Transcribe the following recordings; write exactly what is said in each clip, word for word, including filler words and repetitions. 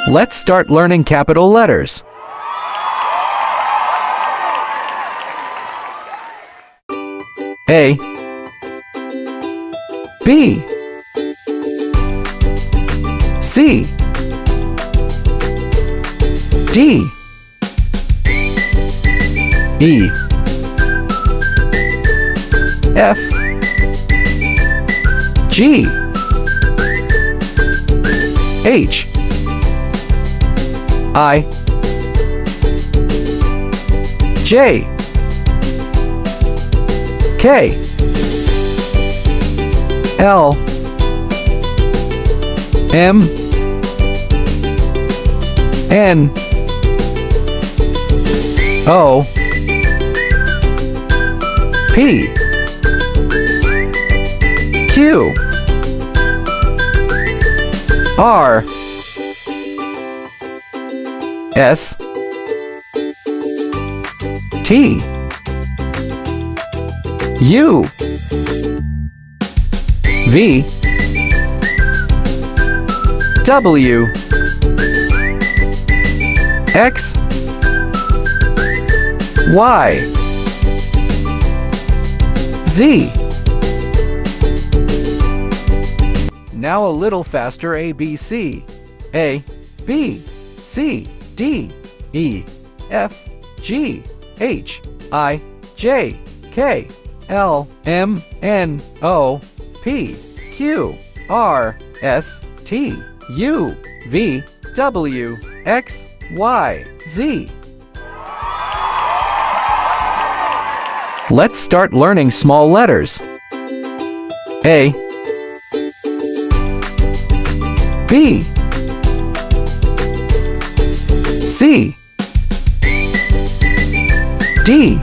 Let's start learning capital letters. A, B, C, D, E, F, G, H, I, J, K, L, M, N, O, P, Q, R, S, T, U, V, W, X, Y, Z. Now a little faster. A, B, C. A, B, C, D, E, F, G, H, I, J, K, L, M, N, O, P, Q, R, S, T, U, V, W, X, Y, Z. Let's start learning small letters. A, B, C, D,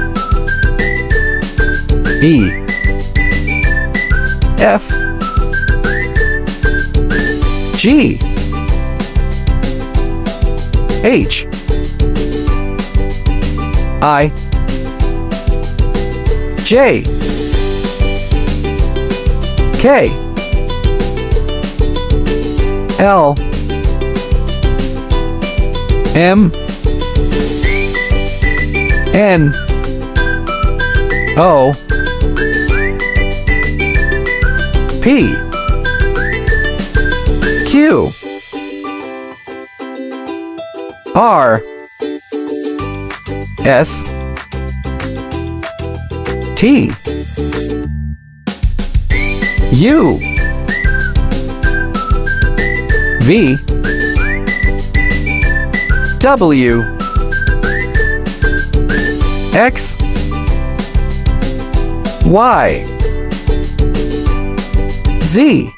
E, F, G, H, I, J, K, L, M, N, O, P, Q, R, S, T, U, V, W, X, Y, Z.